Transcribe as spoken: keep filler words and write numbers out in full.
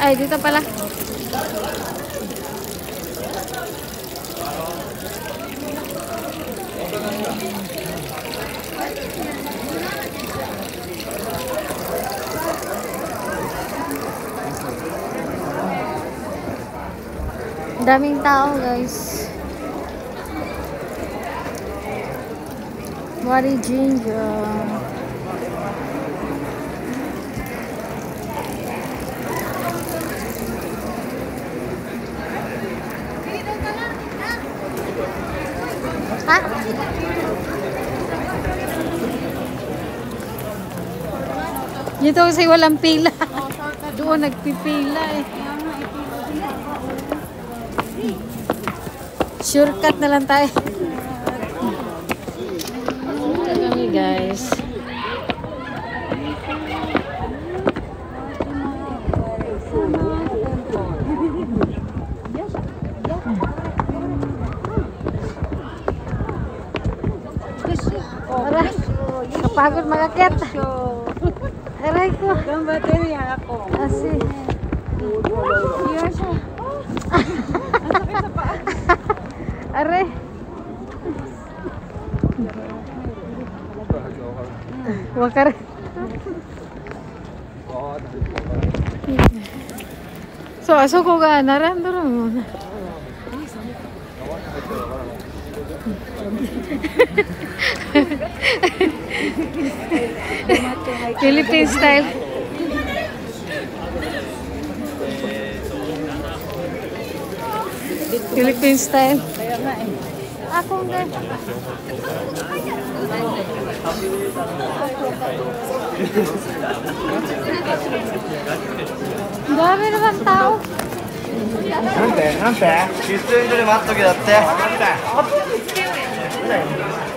Ay, dito pala. Daming tao, guys. Wari ginger. Ha? Dito kasi walang pila. Doon nagpipila eh. Shortcut na lang tayo. Ito kami, guys. Aray, kapagod makakit. Aray ko. Gambatin niya ako. Asi. Iya siya. Aray. Wakar. So, aso ko ga narandoro mo na. Philippine style. Philippine style. Kaya nga eh. Ako nga. Dami naman tao. なんでなんで喫煙所で待っとけだって。